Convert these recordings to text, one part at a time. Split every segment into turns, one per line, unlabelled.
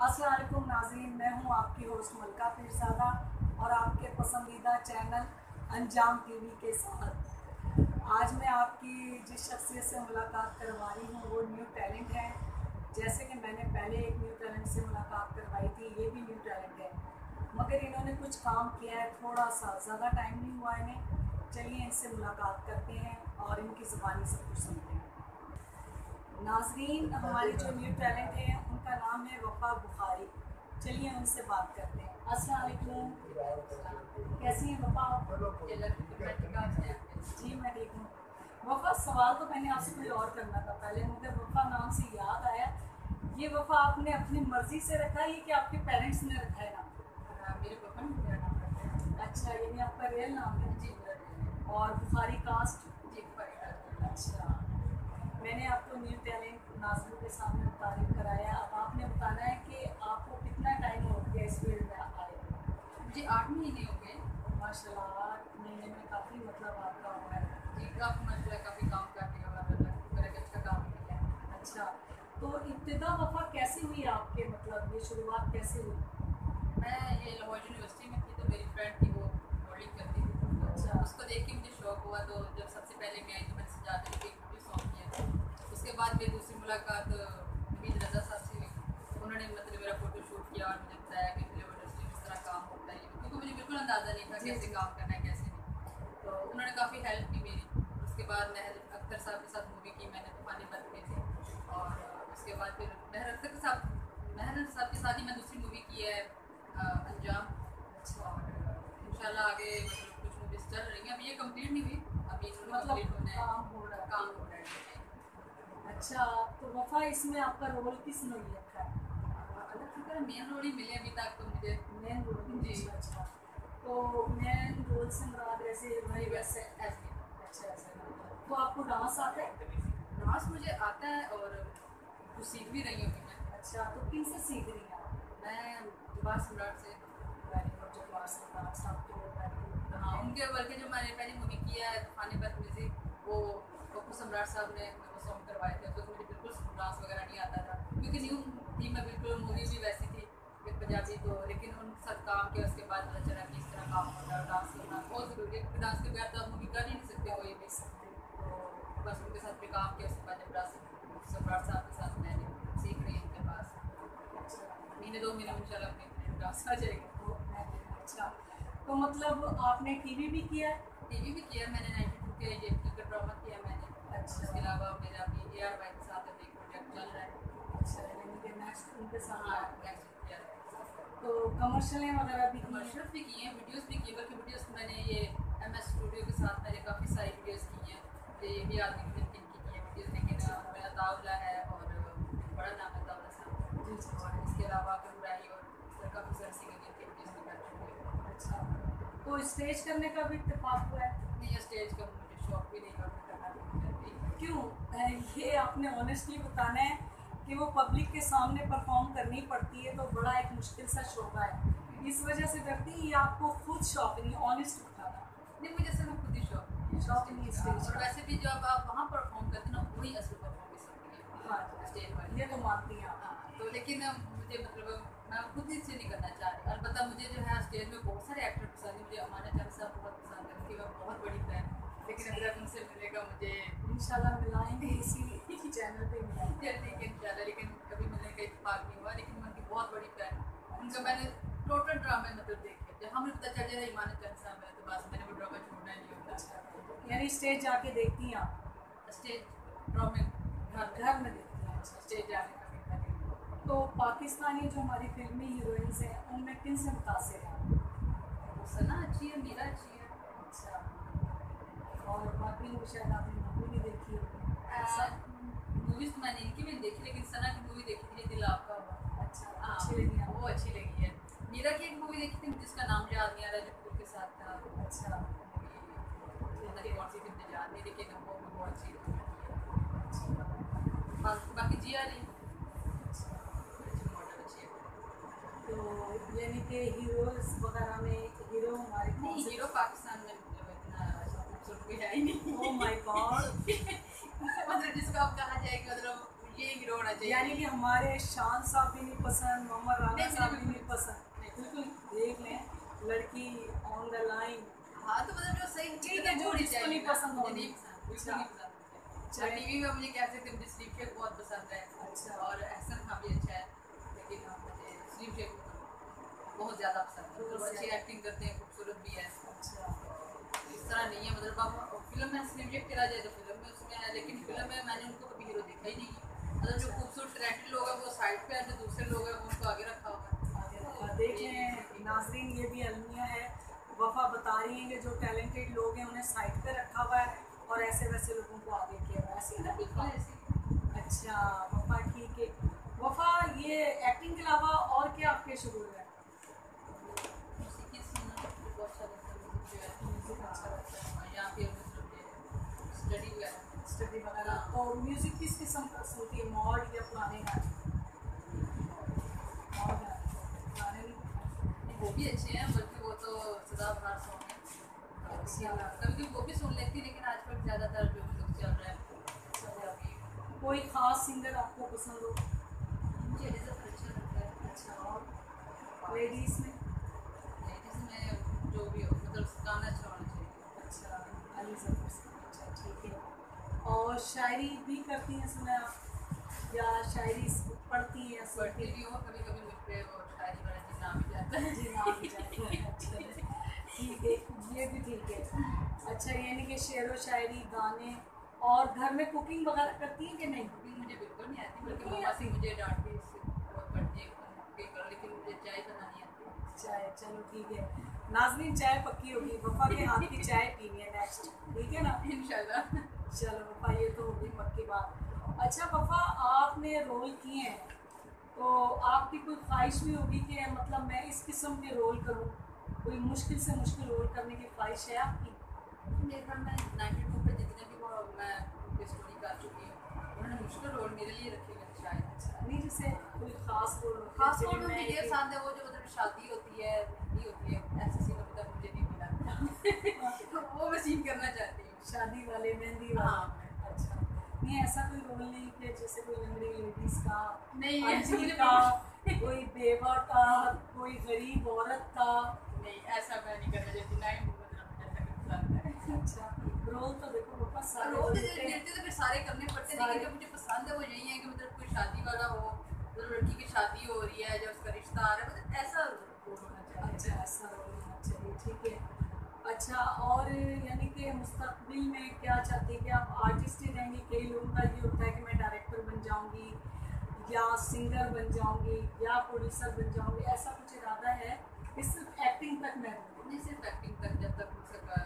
अस्सलाम वालेकुम नाज़रीन, मैं हूं आपकी होस्ट मलका पीरज़ादा और आपके पसंदीदा चैनल अंजाम टीवी के साथ आज मैं आपकी जिस शख्सियत से मुलाकात करवा रही हूं वो न्यू टैलेंट है। जैसे कि मैंने पहले एक न्यू टैलेंट से मुलाकात करवाई थी, ये भी न्यू टैलेंट है, मगर इन्होंने कुछ काम किया है, थोड़ा सा ज़्यादा टाइम नहीं हुआ इन्हें। चलिए इनसे मुलाकात करते हैं और इनकी ज़बानी सब कुछ सुनते हैं। नाज़रीन, हमारी जो न्यू टैलेंट है उनका नाम है वफ़ा बुखारी। चलिए उनसे बात करते हैं। अस्सलाम वालेकुम, कैसी हैं वफ़ा? जी मैं ठीक हूँ। वफ़ा, सवाल तो मैंने आपसे कोई और करना था पहले, मगर वफ़ा नाम से याद आया, ये वफ़ा आपने अपनी मर्ज़ी से रखा है कि आपके पेरेंट्स ने रखा है नाम?
मेरे पापा ने मेरा नाम रखा है।
अच्छा, यानी आपका रियल नाम है?
जी
और बुखारी कास्ट?
जी बुखारी कास्ट।
अच्छा, मैंने आपको न्यू टैलेंट नाज़रीन के सामने तारीफ कराया। अब आपने बताना है कि आपको कितना टाइम हो गया इस फील्ड में आए?
मुझे 8 महीने हो गए।
माशाल्लाह, 8 महीने में काफ़ी मतलब आपका हुआ है।
जी काफ़ी मतलब काफ़ी काम कर लिया और मेरा अच्छा काम किया है।
अच्छा, तो इब्तिदा वफ़ा कैसे हुई आपके, मतलब ये शुरुआत कैसे हुई?
मैं ये लाहौर यूनिवर्सिटी में थी तो मेरी फ्रेंड थी, वो मॉडलिंग करती थी, तो
अच्छा।
उसको देख के मुझे शौक हुआ। तो जब सबसे पहले मैं आई तो मैंने सजाते हुए एक वीडियो सॉन्ग किया था। उसके बाद मेरी दूसरी मुलाकात नवीद रज़ा साहब से हुई। उन्होंने मतलब मेरा फ़ोटो शूट किया और मुझे बताया कि फिल्म इंडस्ट्री में किस तरह काम होता है, क्योंकि मुझे बिल्कुल अंदाज़ा नहीं था कैसे काम करना है कैसे नहीं। तो उन्होंने काफ़ी हेल्प की मेरी। उसके बाद महर अख्तर साहब के साथ मूवी की मैंने, पानीपत में थी। और उसके बाद फिर महर साहब के साथ ही मैं दूसरी मूवी की है अंजाम। और इंशाल्लाह आगे मतलब कुछ मूवीज चल रही हैं, अभी ये कंप्लीट नहीं हुई, अभी
मतलब
कंप्लीट होना है,
काम हो रहा है।
काम हो रहा है।
अच्छा, तो वफ़ा इसमें आपका रोल किस ने रखा है?
अल्लाह की तरह मेन रोल ही मिले अभी तक तो मुझे।
Main role?
जी।
अच्छा, तो मेन रोल से मुराद ऐसे
नहीं
वैसे?
वैसे ऐसे
अच्छा, ऐसा। तो आपको डांस आता है?
डांस मुझे आता है और कुछ सीख भी रही हूँ अभी मैं।
अच्छा, तो किन से सीख रही हैं आप?
मैं जवाब सम्राट से।
वेरी गुड, जवाब सम्राट साहब तो वेरी गुड।
हाँ, उनके बल्कि जो मैंने पहली मूवी की है पानीपत म्यूजिक, वो पप्पू सम्राट साहब ने वो सॉन्ग करवाए थे, तो मुझे बिल्कुल डांस वगैरह नहीं आता था क्योंकि न्यू थी मैं बिल्कुल। मूवी भी वैसी थी फिर पंजाबी, तो लेकिन उन सब काम किया उसके बाद पता चला कि इस तरह काम होता है, डांस करना बहुत ज़रूरी है क्योंकि डांस के बगैर तो आप मूवी कर ही नहीं सकते कोई भी। तो बस उनके साथ भी काम किया। उसके बाद जब सम्राट साहब के साथ मैंने सीख रही उनके पास महीने 2 महीने में इंशाल्लाह अपने डांस आ जाएगा।
अच्छा, तो मतलब आपने टीवी भी किया है?
टीवी भी किया मैंने, 92 के ये क्रिकेट ड्रामा किया मैंने।
अच्छा।
उसके अलावा मेरा अभी AR भाई के साथ एक प्रोजेक्ट चल रहा है।
अच्छा, यानी कि नेक्स्ट उनके साथ
हाँ
है।
नेक्स्ट किया है।
तो कमर्शियलें वगैरह भी की हैं?
कमर्शियल्स भी किए हैं, वीडियोस भी किए, बल्कि वीडियोस मैंने ये MS स्टूडियो के साथ मैंने काफ़ी सारी वीडियोस की हैं। ये भी आदमी की की है वीडियोस, लेकिन मेरा तावला है और बड़ा नाम है तावला साहब। और इसके अलावा कमराई और काफ़ी सारे सिंगिंग के वीडियोस भी कर चुकी हूँ।
अच्छा, तो स्टेज करने का भी इत्तेफाक हुआ है?
नहीं, स्टेज का मुझे शौक भी नहीं और मैं करना भी नहीं चाहती।
क्यों? ये आपने ऑनेस्टली बताना है कि वो पब्लिक के सामने परफॉर्म करनी पड़ती है, तो बड़ा एक मुश्किल सा शोबा है, इस वजह से करती है या आपको खुद शौक नहीं? ऑनेस्ट बताना।
नहीं, मुझे सिर्फ खुद ही शौक नहीं है
शौक नहीं
स्टेज का।
स्टेज
और
का?
वैसे भी जब आप वहाँ परफॉर्म करते हैं ना, वही असली परफॉर्मेंस होती है।
हाँ,
स्टेज वाली
ये तो मानती हैं आप।
हाँ, तो लेकिन मुझे मतलब मैं खुद ही से नहीं करना चाह रही। अलबत्ता मुझे जो है स्टेज में बहुत सारे एक्टर पसंद है। मुझे अमाना चांद साहब बहुत पसंद है, उनकी मैं बहुत बड़ी फैन हूँ, लेकिन अगर आप उनसे मिलेगा मुझे
इंशाल्लाह मिलाएंगे इसी चैनल पे मिलाएंगे।
जल्दी के इंशाल्लाह, लेकिन कभी मिलने का इत्तेफाक नहीं हुआ। लेकिन मैं उनकी बहुत बड़ी फैन हूँ। उनका मैंने टोटल ड्रामे मतलब देखे, जब हमें पता चल जाए अमाना चांद साहब है तो बस मैंने वो ड्रामा छोड़ना ही नहीं होता।
यानी स्टेज जाके देखती हैं आप?
स्टेज ड्रामे
घर में देखती हैं?
स्टेज जाने का भी नहीं।
तो पाकिस्तानी जो हमारी फिल्मी हीरोइंस हैं उनमें किन से मुतासिर हैं?
सना अच्छी है, मीरा अच्छी है।
अच्छा, और बाकी लोग शायद आपने मूवी भी देखी होगी।
मूवीज तो मैंने इनकी भी नहीं देखी, लेकिन सना की मूवी देखी थी दिल आपका हुआ।
अच्छा,
हाँ,
अच्छी लगी आपको?
वो अच्छी लगी है। मीरा की एक मूवी देखी थी जिसका नाम याद नहीं आ रहा, जो कपूर के साथ था।
अच्छा,
पता नहीं कौन सी थी, मुझे याद नहीं, लेकिन वो भी बहुत अच्छी लगी। बाकी जिया रही अच्छी मॉडल अच्छी है।
तो यानी कि हीरोज वगैरह में हीरो हमारे कौन
नहीं,
से?
हीरो पाकिस्तान में मतलब इतना खूबसूरत कोई है ही नहीं।
Oh my god.
मतलब जिसको आप कहा जाए कि मतलब ये हीरो होना चाहिए।
यानी कि हमारे शान साहब भी नहीं पसंद, मोहम्मद
हाँ तो मतलब जो सही
ठीक है, जो जिसको नहीं पसंद हो,
नहीं पसंद, बिल्कुल नहीं पसंद मुझे। टीवी में मुझे कह सकते हैं मुझे स्लीप शेक बहुत पसंद है।
अच्छा।
और एहसन खान भी अच्छा है, लेकिन मुझे स्लीप शेक बहुत ज़्यादा पसंद है। मतलब अच्छी एक्टिंग करते हैं, खूबसूरत भी है।
अच्छा।
इस तरह नहीं है मतलब आप फिल्म में स्लीप शेक चला जाए तो फिल्म में उसमें है, लेकिन फिल्म में मैंने उनको कभी हीरो देखा ही नहीं। मतलब जो खूबसूरत टैलेंटेड लोग हैं वो साइड पे है, जो दूसरे लोग हैं वो उनको आगे रखा हुआ है।
देख लें नाजरीन, ये भी अलमिया है, वफा बता रही हैं कि जो टैलेंटेड लोग हैं उन्हें साइड पे रखा हुआ है और ऐसे वैसे लोगों को आगे किया हुआ है, ऐसे ना।
बिल्कुल ऐसे।
अच्छा वफा, ठीक है। वफा, ये एक्टिंग के अलावा और क्या आपके शुरू है?
म्यूजिक सुनना मुझे बहुत अच्छा लगता है। म्यूजिक जो है
म्यूजिक अच्छा लगता है,
और यहाँ पे मतलब स्टडी वगैरह।
स्टडी वगैरह। तो म्यूजिक किस किस्म का सुनती है, मॉड या पुराने गाने? मॉड गाने, पुराने नहीं पसंद।
वो भी अच्छे हैं, बल्कि वो तो सदाबहार सॉन्ग है।
अच्छा।
कभी कभी वो भी सुन लेती, लेकिन आजकल ज़्यादातर जो म्यूजिक चल रहा है पंजाबी।
कोई खास सिंगर आपको पसंद हो?
मुझे एलिज़ाबेथ अच्छा लगता है।
अच्छा, और लेडीज़ में?
लेडीज़ में जो भी हो, मतलब गाना अच्छा होना चाहिए।
अच्छा, एलिज़ाबेथ। अच्छा, ठीक है। और शायरी भी करती हैं सुना है आप, या शायरी पढ़ती हैं या सुनती
पढ़ती
हैं?
भी हो, कभी कभी मुझ पे वो शायरी वाला जी नाम ही जाता है।
जी, नाम ही जाता है। अच्छा, ठीक है, ये भी ठीक है। अच्छा, यानी कि शेर व शायरी, गाने, और घर में कुकिंग वगैरह करती हैं कि नहीं?
कुकिंग मुझे बिल्कुल नहीं आती, बल्कि
बिल्कुल नहीं
मम्मा से
आती?
मुझे डांटती है, इससे बहुत पढ़ती है कुकिंग कर, लेकिन मुझे चाय बनानी आती है।
चाय, चलो ठीक है। नाज़रीन, चाय पक्की होगी, वफा के हाथ की चाय पीनी है नेक्स्ट, ठीक है ना?
इंशाल्लाह।
चलो वफा, ये तो होगी पक्की बात। अच्छा वफा, आपने रोल किए हैं तो आपकी कोई ख्वाहिश भी होगी कि मतलब मैं इस किस्म के रोल करूं, कोई मुश्किल से मुश्किल रोल करने की ख्वाहिश है आपकी?
मेरे ख्याल में 92 पे जितने भी वो मैं उनकी स्टोरी कर चुकी हूँ, उन्होंने मुश्किल रोल मेरे लिए रखे हुए थे शायद।
अच्छा, नहीं जैसे कोई खास रोल होता है,
खास
जैसे
तौर
कि
पे
मैं
मुझे ये
कि-
पसंद है वो जो मतलब शादी होती है, मेहंदी होती है, ऐसे सीन अभी तक मुझे नहीं मिला। वो मैं सीन करना चाहती हूँ।
शादी वाले, मेहंदी वाले।
हाँ।
अच्छा, नहीं ऐसा कोई रोल नहीं कि जैसे कोई लंगड़ी लेडीज का,
नहीं, ऐसा
अंजीर
मुझे
का, कोई बेवा का, कोई गरीब औरत का?
नहीं, ऐसा मैं नहीं करना चाहती, ना ही मतलब मुझे ऐसा कुछ पसंद है।
अच्छा, रोल तो देखो पापा सारे
रोल
होते
तो
हैं।
फिर सारे करने पड़ते हैं, लेकिन जो मुझे पसंद है वो यही है कि मतलब कोई शादी वाला हो, मतलब लड़की की शादी हो रही है, जब उसका रिश्ता आ रहा है, मतलब ऐसा रोल होना चाहिए।
अच्छा, ऐसा रोल होना चाहिए, ठीक है। अच्छा, और यानी कि मुस्तकबिल में क्या चाहती है कि आप आर्टिस्ट ही रहेंगी? कई लोगों का ये होता है कि मैं डायरेक्टर बन जाऊंगी या सिंगर बन जाऊंगी या प्रोड्यूसर बन जाऊंगी, ऐसा कुछ इरादा है कि सिर्फ एक्टिंग तक मैं रहूँगी?
नहीं, सिर्फ एक्टिंग तक, जब तक हो सका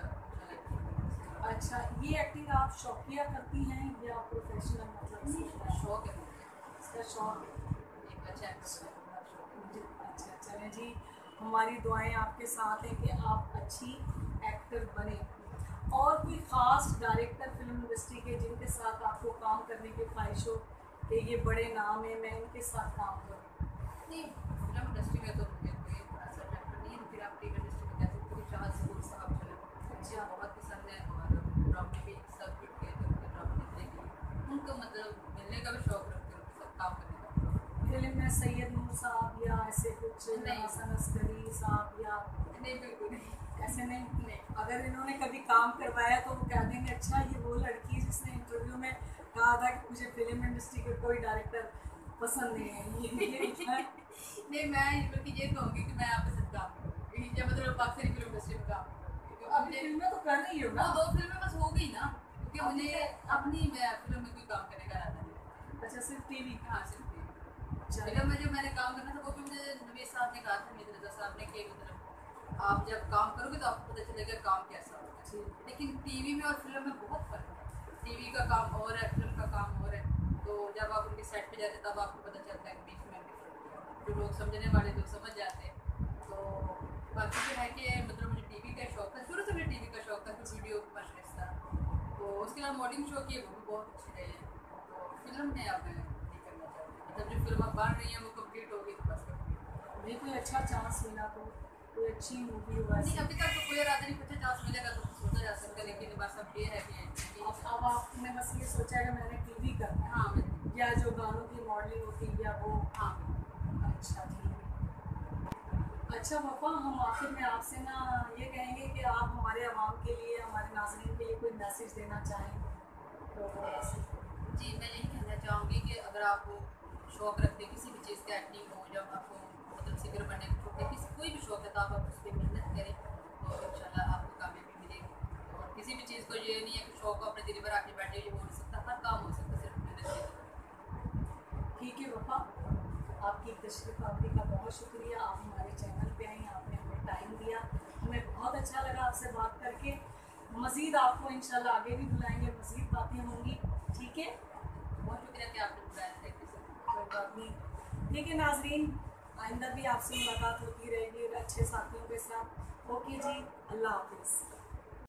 अच्छा लगता
अच्छा, ये एक्टिंग आप शौकिया करती हैं या प्रोफेशनल, मतलब
है। शौक है
इसका शौक है?
एक अच्छा एक्टर बनने का शौक है।
अच्छा, चलें जी, हमारी दुआएं आपके साथ हैं कि आप अच्छी एक्टर बने। और कोई ख़ास डायरेक्टर फिल्म इंडस्ट्री के जिनके साथ आपको काम करने की ख्वाहिश हो कि ये बड़े नाम है, मैं इनके साथ काम करूँ?
नहीं, फिल्म इंडस्ट्री में तो मुझे कोई ऐसा एक्टर नहीं है, फिर आप टीवी इंडस्ट्री में कह सकते हो कि शाहद कपूर साहब जो है मुझे बहुत पसंद है, और ड्रामे भी सब जुट गए थे उनके ड्रामे देखने के लिए, उनको मतलब मिलने का भी शौक रखते हैं, उनके साथ काम करने का।
फिल्म में सैयद नूर साहब या ऐसे कुछ,
नहीं।
हसन अस्करी साहब या
नहीं, बिल्कुल नहीं।
ऐसे नहीं?
नहीं।
अगर इन्होंने कभी काम करवाया तो वो कह देंगे अच्छा ये वो लड़की है जिसने इंटरव्यू में कहा था कि मुझे फिल्म इंडस्ट्री का कोई डायरेक्टर पसंद नहीं है, ये होता है?
नहीं, मैं बल्कि ये कहूँगी कि मैं आपके साथ काम करूँगी, जब मतलब पाकिस्तानी फिल्म इंडस्ट्री में काम करूँगी,
तो अभी फिल्में तो कर रही हो ना?
वो 2 फिल्में बस हो गई ना, क्योंकि मुझे अपनी मैं फिल्म में कोई काम करने का इरादा नहीं।
अच्छा, सिर्फ टीवी?
हाँ, सिर्फ
अच्छा,
फिल्म में जो मैंने काम करना था वो भी मुझे नवीद साहब ने कहा था, नवीद रजा साहब ने, कि मतलब आप जब काम करोगे तो आपको पता चलेगा काम कैसा होता है।
जी।
लेकिन टीवी में और फिल्म में बहुत फर्क है, टीवी का काम और है, फिल्म का काम और है, तो जब आप उनके सेट पे जाते हैं तब आपको पता चलता है कि बीच में डिफरेंट, जो लोग समझने वाले लोग समझ जाते हैं। तो बाकी जो है कि मतलब मुझे टीवी का शौक था, शुरू से मुझे टीवी का शौक था, फिर वीडियो मशरस था, तो उसके बाद मॉडलिंग शो की है, वो भी बहुत अच्छी रही है। तो फिल्म में अब मैं नहीं करना चाहती, मतलब जो फिल्म अब बन रही है वो कम्प्लीट होगी तो बस complete।
नहीं, कोई अच्छा चांस मिला तो कोई अच्छी मूवी हो
नहीं,
ऐसी?
अभी तक तो कोई इरादा नहीं, कुछ चांस मिलेगा तो सोचा जा सकता है, लेकिन बस अब ये है कि
अब आपने बस ये सोचा है कि मैंने टीवी करना है,
हाँ मैं
या जो गानों की मॉडलिंग होती है या वो?
हाँ
अच्छा, ठीक है। अच्छा वफा, हम आखिर में आपसे ना ये कहेंगे कि आप हमारे आवाम के लिए, हमारे नाज़रीन के लिए कोई मैसेज देना चाहें तो वो मैसेज।
जी, मैं यही कहना चाहूँगी कि अगर आप शौक़ रखते हैं किसी भी चीज़ का, एक्टिंग हो, जब आपको मतलब सिंगर बनने का शौक़ है, किसी कोई भी शौक़ है, तो आप उस पर मेहनत करें तो इंशाल्लाह आपको कामयाबी मिलेगी। और किसी भी चीज़ को ये नहीं है कि शौक़ अपने दिल पर आके बैठे, ये हो नहीं सकता, हर काम हो सकता है सिर्फ मेहनत के ज़रिए।
ठीक है वफा, आपकी तशरीफ़ आवरी का बहुत शुक्रिया। आप हमारे चैनल पे आई, आपने हमें टाइम दिया, हमें बहुत अच्छा लगा आपसे बात करके। मज़ीद आपको इंशाल्लाह आगे भी बुलाएंगे, मज़ीद बातें होंगी। ठीक है,
बहुत शुक्रिया कि आपने बुलाया, थैंक यू सर।
कोई बात नहीं। ठीक है नाजरीन, आइंदा भी आपसे मुलाकात होती रहेगी अच्छे साथियों के साथ। ओके जी, अल्लाह हाफिज़।